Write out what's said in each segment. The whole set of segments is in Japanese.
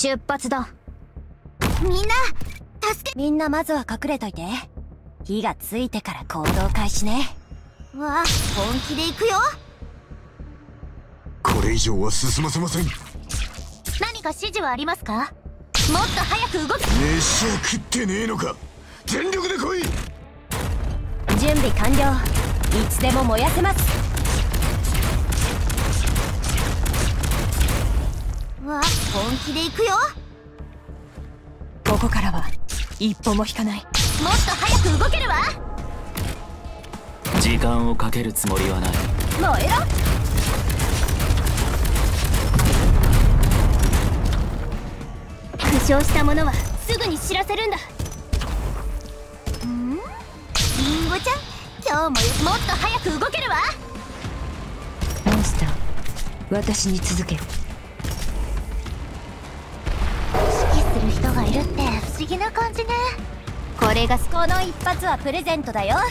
出発だ。 みんな助け。 みんなまずは隠れといて。火がついてから行動開始ね。 わあ、本気で行くよ。 これ以上は進ませません。 何か指示はありますか？もっと早く動く。 飯は食ってねえのか。全力で来い。 準備完了。いつでも燃やせます。 わあ、本気で行くよ。 ここからは一歩も引かない。 もっと早く動けるわ。 時間をかけるつもりはない。 燃えろ。 負傷した者はすぐに知らせるんだ。リンゴちゃん、今日ももっと早く動けるわ。 モンスター、私に続け。 指揮する人がいるって不思議な感じね。 これがこの一発はプレゼントだよ。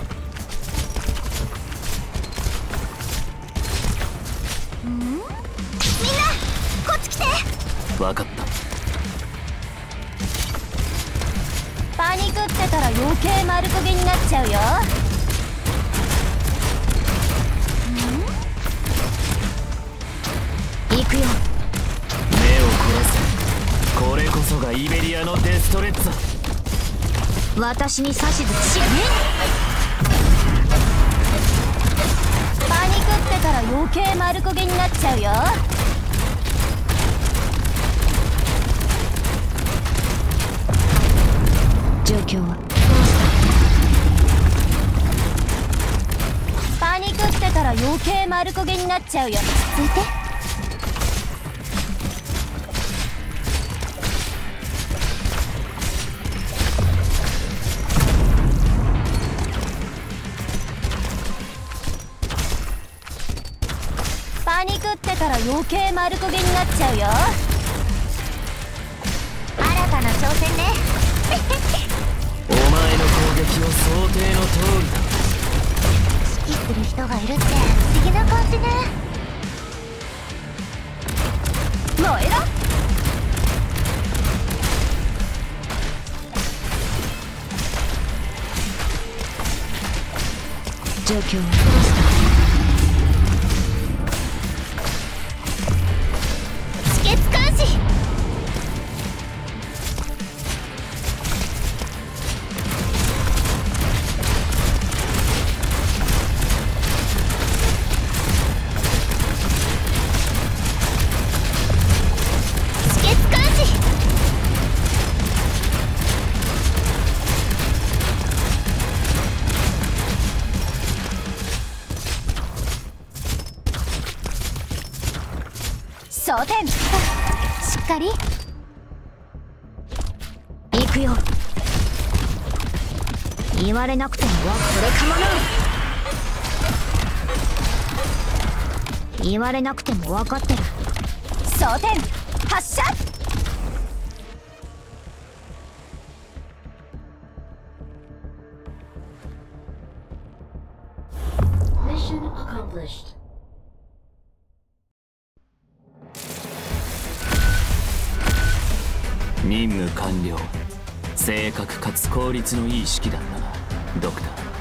みんなこっち来て。 分かった。 パニクってたら余計丸焦げになっちゃうよ。行くよ。 目を凝らせ。これこそがイベリアのデストレッツァ。 私に指図しね。パニクってたら余計丸焦げになっちゃうよ。状況はパニクってたら余計丸焦げになっちゃうよ。落ち着いて。パニクってたら余計丸焦げになっちゃうよ。 新たな挑戦ね。 お前の攻撃は想定の通りだ。 指揮する人がいるって不思議な感じね。 燃えろ。状況は止血監視。 装填。 しっかり行くよ。言われなくてもこれかもな。言われなくても分かってる。装填発射。 Mission accomplished. 任務完了。正確かつ効率のいい指揮だったな、ドクター。